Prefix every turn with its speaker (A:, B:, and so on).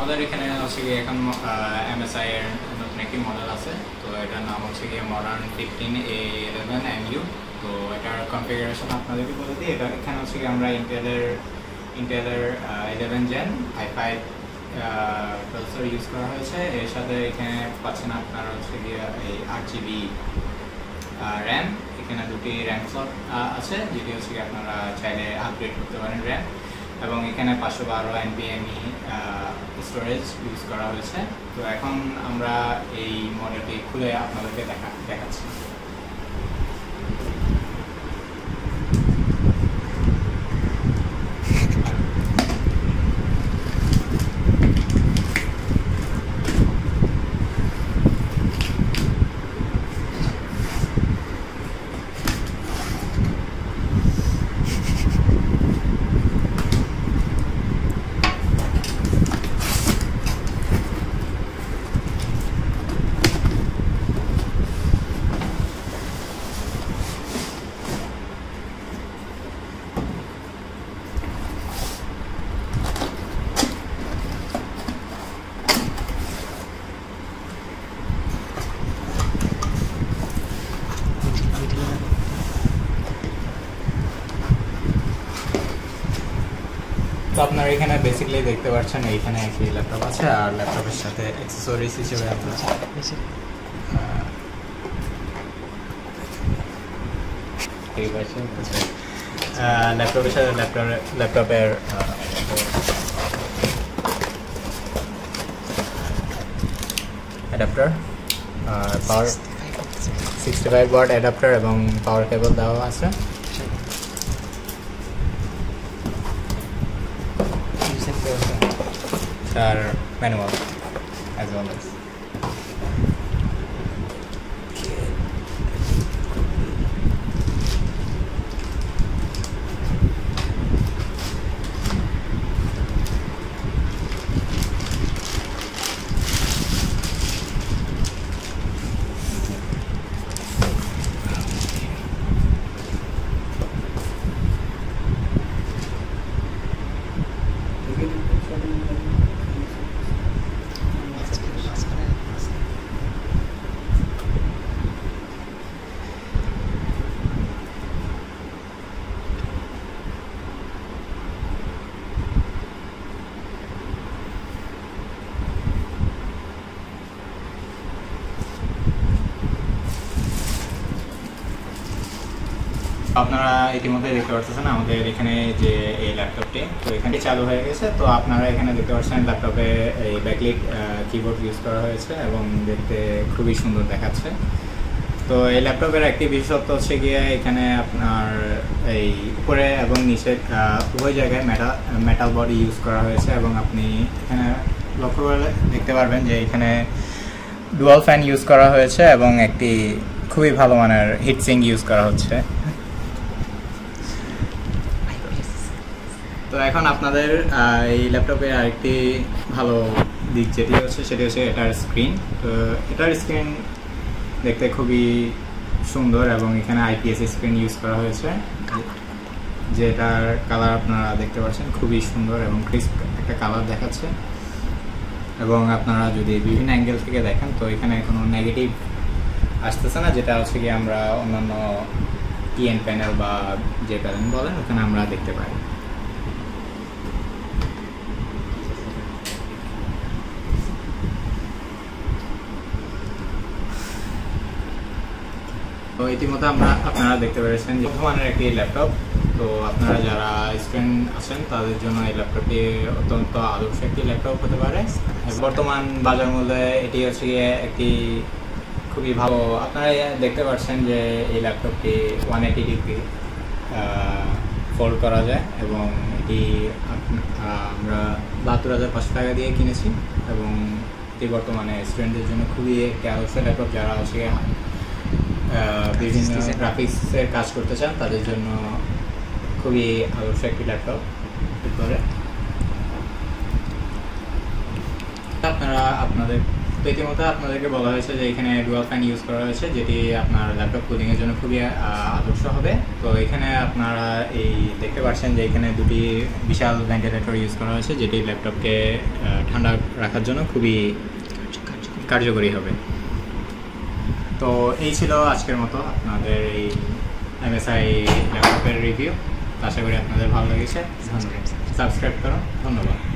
A: আমাদের এখানে হচ্ছে গিয়ে এখন MSI এর নতুন একটি মডেল আছে, তো এটার নাম হচ্ছে গিয়ে মডার্ন 15 A11MU। তো এটার কনফিগারেশন আপনাদেরকে বলে দিই। এটা এখানে হচ্ছে গিয়ে আমরা ইন্টেলের 11 Gen i5 প্রসেসর ইউজ করা হয়েছে। এর সাথে এখানে পাচ্ছেন আপনারা হচ্ছে গিয়ে এই 8GB র্যাম। এখানে দুটি র্যাম স্লট আছে, যেটি হচ্ছে গিয়ে আপনারা চাইলে আপগ্রেড করতে পারেন র্যাম। এবং এখানে 512 NVMe স্টোরেজ ইউজ করা হয়েছে। তো এখন আমরা এই মডেলটি খুলে আপনাদেরকে দেখাচ্ছি। তো আপনারা এখানে বেসিক্যালি দেখতে পাচ্ছেন এইখানে একটি ল্যাপটপ আছে, আর ল্যাপটপের সাথে অ্যাক্সেসরিজ হিসেবে আপনারা ল্যাপটপের সাথে ল্যাপটপের অ্যাডাপ্টার, পাওয়ার 65 ওয়াট অ্যাডাপ্টার এবং পাওয়ার কেবল দেওয়া আছে। Our manual as well as আপনারা ইতিমধ্যে দেখতে পাচ্ছেন আমাদের এখানে যে এই ল্যাপটপটি, তো এখানে চালু হয়ে গেছে। তো আপনারা এখানে দেখতে পাচ্ছেন ল্যাপটপে এই ব্যাকলিট কিবোর্ড ইউজ করা হয়েছে এবং দেখতে খুবই সুন্দর দেখাচ্ছে। তো এই ল্যাপটপের একটি বিশেষত্ব হচ্ছে গিয়ে এখানে আপনার এই উপরে এবং নিচে উভয় জায়গায় মেটাল বডি ইউজ করা হয়েছে এবং আপনি এখানে লক্ষ্য করে দেখতে পারবেন যে এখানে ডুয়াল ফ্যান ইউজ করা হয়েছে এবং একটি খুবই ভালো মানের হিটসিঙ্ক ইউজ করা হচ্ছে। তো এখন আপনাদের এই ল্যাপটপে আরেকটি ভালো দিক যেটি হচ্ছে সেটি হচ্ছে এটার স্ক্রিন। তো এটার স্ক্রিন দেখতে খুবই সুন্দর এবং এখানে IPS স্ক্রিন ইউজ করা হয়েছে, যেটার কালার আপনারা দেখতে পাচ্ছেন খুবই সুন্দর এবং ক্রিস্প একটা কালার দেখাচ্ছে। এবং আপনারা যদি বিভিন্ন অ্যাঙ্গেল থেকে দেখেন তো এখানে কোনো নেগেটিভ আসতেছে না, যেটা হচ্ছে কি আমরা অন্যান্য TN প্যানেল বা যে প্যানেল বলেন ওখানে আমরা দেখতে পাই। তো ইতিমধ্যে আপনারা দেখতে পেরেছেন যে বর্তমানের একটি ল্যাপটপ। তো আপনারা যারা স্টুডেন্ট আছেন তাদের জন্য এই ল্যাপটপটি অত্যন্ত আদর্শ একটি ল্যাপটপ হতে পারে। বর্তমান বাজার মূল্যে এটি হচ্ছে গিয়ে একটি খুবই ভালো। আপনারা দেখতে পাচ্ছেন যে এই ল্যাপটপটি 180 ডিগ্রি ফোল্ড করা যায় এবং এটি আমরা 72,500 টাকা দিয়ে কিনেছি এবং এটি বর্তমানে স্টুডেন্টদের জন্য খুবই একটি আদর্শ ল্যাপটপ। যারা হচ্ছে বিভিন্ন গ্রাফিক্সের কাজ করতে চান তাদের জন্য খুবই আদর্শ একটি ল্যাপটপ করে। আপনারা আপনাদের তো ইতিমধ্যে আপনাদেরকে বলা হয়েছে যে এখানে ডুয়াল ফ্যান ইউজ করা হয়েছে, যেটি আপনার ল্যাপটপ কুলিংয়ের জন্য খুবই আদর্শ হবে। তো এখানে আপনারা এই দেখতে পাচ্ছেন যে এখানে দুটি বিশাল ভেন্টিলেটর ইউজ করা হয়েছে, যেটি ল্যাপটপকে ঠান্ডা রাখার জন্য খুবই কার্যকরী হবে। তো এই ছিল আজকের মতো আপনাদের এই MSI ল্যাপটপের রিভিউ। আশা করি আপনাদের ভালো লেগেছে। সাবস্ক্রাইব করো, ধন্যবাদ।